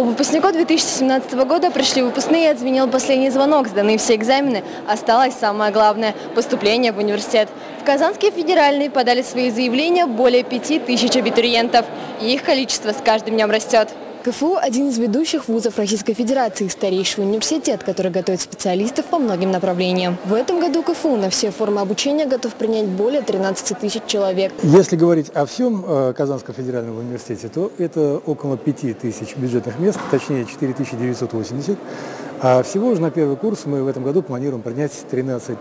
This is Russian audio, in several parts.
Выпускнику 2017 года пришли выпускные и отзвенел последний звонок. Сданы все экзамены. Осталось самое главное – поступление в университет. В Казанский федеральный подали свои заявления более 5000 абитуриентов. И их количество с каждым днем растет. КФУ – один из ведущих вузов Российской Федерации, старейший университет, который готовит специалистов по многим направлениям. В этом году КФУ на все формы обучения готов принять более 13 000 человек. Если говорить о всем Казанском федеральном университете, то это около 5000 бюджетных мест, точнее 4980. А всего же на первый курс мы в этом году планируем принять 13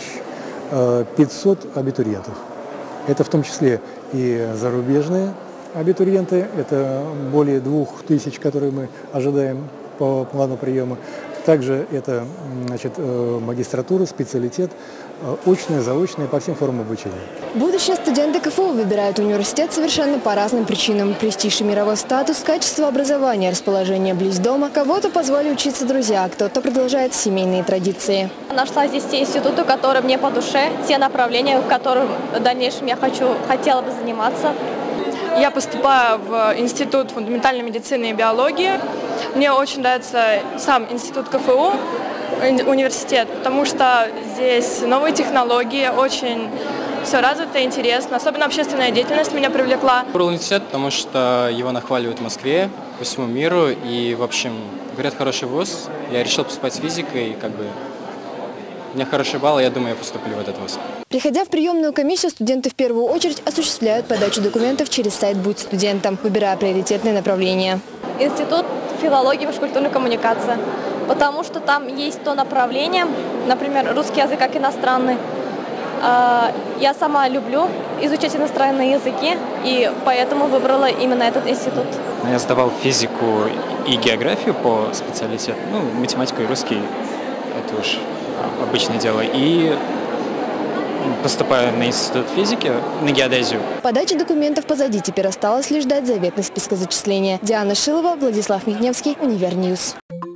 500 абитуриентов. Это в том числе и зарубежные абитуриенты, это более 2000, которые мы ожидаем по плану приема. Также это магистратура, специалитет, очная, заочная, по всем формам обучения. Будущие студенты КФУ выбирают университет совершенно по разным причинам. Престиж и мировой статус, качество образования, расположение близ дома. Кого-то позвали учиться друзья, а кто-то продолжает семейные традиции. Нашла здесь те институты, которые мне по душе, те направления, в которых в дальнейшем я хотела бы заниматься. Я поступаю в Институт фундаментальной медицины и биологии. Мне очень нравится сам институт КФУ, университет, потому что здесь новые технологии, очень все развито и интересно. Особенно общественная деятельность меня привлекла. Выбрал университет, потому что его нахваливают в Москве, по всему миру. И, в общем, говорят, хороший вуз. Я решил поступать с физикой, у меня хороший балл, я думаю, я поступлю в этот вуз. Приходя в приемную комиссию, студенты в первую очередь осуществляют подачу документов через сайт «Будь студентом», выбирая приоритетные направления. Институт филологии и межкультурной коммуникации, потому что там есть то направление, например, русский язык как иностранный. Я сама люблю изучать иностранные языки, и поэтому выбрала именно этот институт. Я сдавал физику и географию по специалитету, математику и русский, это уж обычное дело, и поступаю на институт физики, на геодезию. Подача документов позади, теперь осталось лишь ждать заветный список зачисления. Диана Шилова, Владислав Михневский, Универньюз.